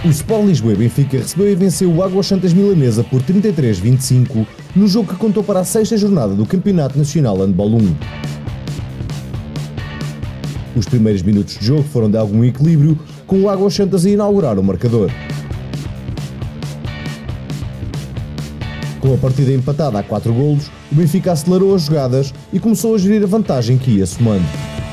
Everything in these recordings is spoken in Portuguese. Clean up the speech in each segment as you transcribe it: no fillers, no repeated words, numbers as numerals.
O Sport Lisboa e Benfica recebeu e venceu o Águas Santas Milanesa por 33-25 no jogo que contou para a sexta jornada do Campeonato Nacional Handball 1. Os primeiros minutos de jogo foram de algum equilíbrio, com o Águas Santas a inaugurar o marcador. Com a partida empatada a 4 golos, o Benfica acelerou as jogadas e começou a gerir a vantagem que ia somando.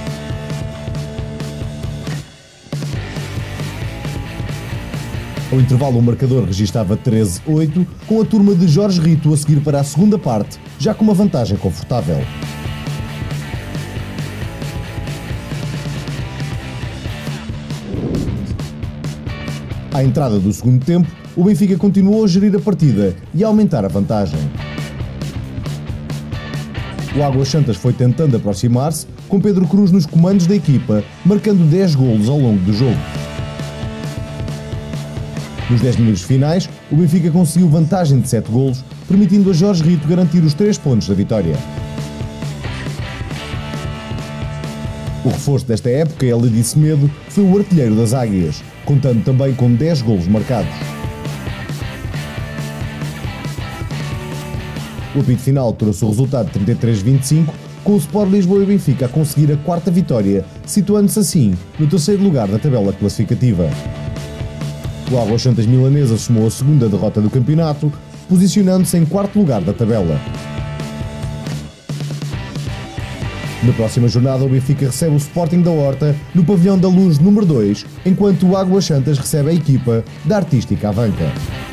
Ao intervalo, o marcador registava 13-8, com a turma de Jorge Rito a seguir para a segunda parte, já com uma vantagem confortável. À entrada do segundo tempo, o Benfica continuou a gerir a partida e a aumentar a vantagem. O Águas Santas foi tentando aproximar-se, com Pedro Cruz nos comandos da equipa, marcando 10 golos ao longo do jogo. Nos 10 minutos finais, o Benfica conseguiu vantagem de 7 golos, permitindo a Jorge Rito garantir os 3 pontos da vitória. O reforço desta época, Elidi Semedo, foi o artilheiro das Águias, contando também com 10 golos marcados. O apito final trouxe o resultado de 33-25, com o Sport Lisboa e Benfica a conseguir a 4ª vitória, situando-se assim no 3º lugar da tabela classificativa. O Águas Santas Milanesa somou a 2ª derrota do campeonato, posicionando-se em 4º lugar da tabela. Na próxima jornada, o Benfica recebe o Sporting da Horta no Pavilhão da Luz número 2, enquanto o Águas Santas recebe a equipa da Artística Avanca.